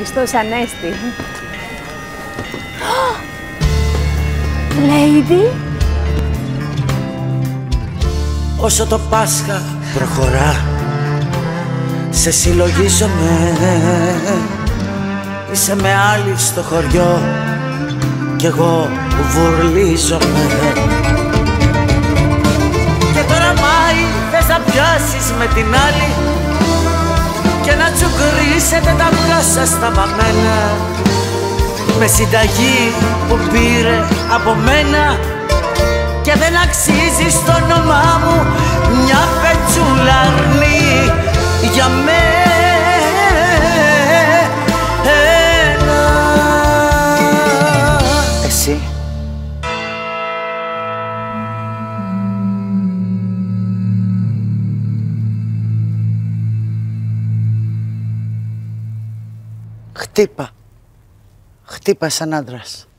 Χριστός Ανέστη. Lady. Όσο το Πάσχα προχωρά, σε συλλογίζομαι. Είσαι με άλλη στο χωριό κι εγώ βουρλίζομαι. Και τώρα Μάη θες να πιάσεις με την άλλη και να τσουκρίσετε τα αυγά σας τα βαμμένα με συνταγή που πήρε από μένα και δεν αξίζει στο όνομά μου μια πετσούλα αρνή για μένα. Εσύ χτύπα σαν άντρας.